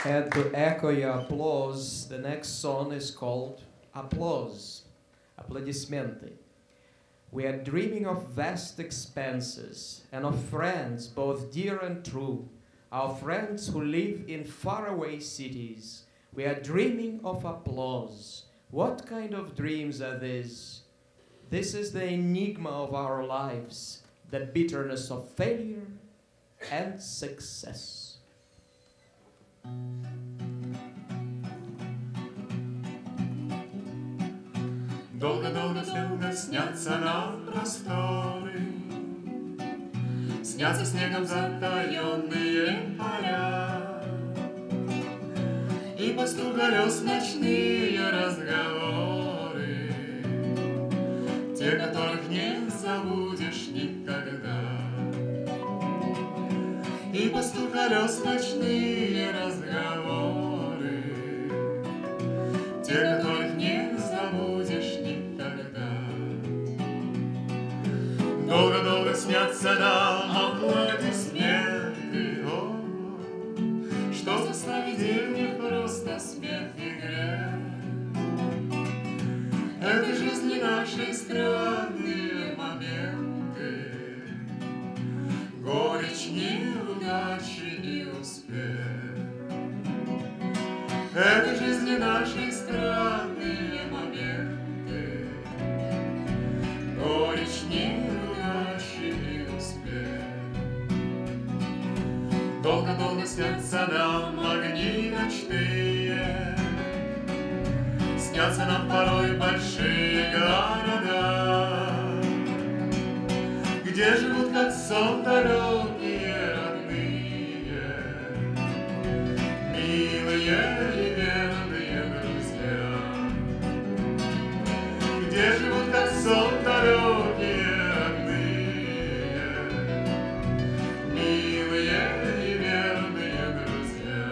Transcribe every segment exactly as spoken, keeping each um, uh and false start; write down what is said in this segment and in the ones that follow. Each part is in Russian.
And to echo your applause, the next song is called Applause, Applaudissementi. We are dreaming of vast expanses and of friends both dear and true, our friends who live in faraway cities. We are dreaming of applause. What kind of dreams are these? This is the enigma of our lives, the bitterness of failure and success. Долго-долго-долго снятся нам просторы, снятся снегом затаенные поля, и по стуку колес ночные разговоры, те, которых не забудешь никогда. И по стуку колес ночные разговоры, те, которых не забудешь никогда. Долго-долго снятся нам аплодисменты, о, что за сновидение, просто смех и грех. Это жизни нашей странные моменты, горечь неудачи и успех. Это жизни нашей странные моменты, горечь неудачи и успех. Долго-долго снятся нам огни ночные, снятся нам порой большие города, где живут как сон далекие родные, милые и верные друзья. Где живут как сон далекие родные, милые и верные друзья.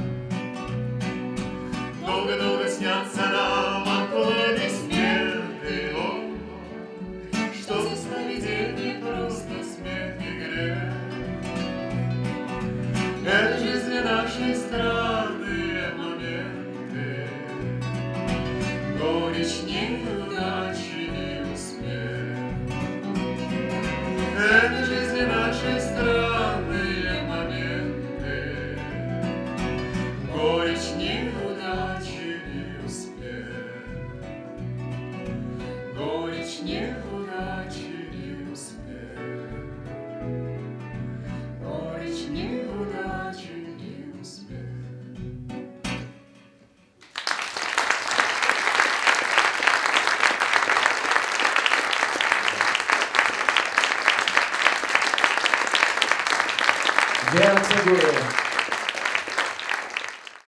Долго-долго снятся нам аплодисменты, о, что за сновидение, просто смех и грех. Это жизни нашей странные моменты, горечь неудачи и успех. Это жизни нашей странные моменты, горечь неудачи и успех. Горечь неудачи и успех. Горечь неудачи и успех. Grazie a voi.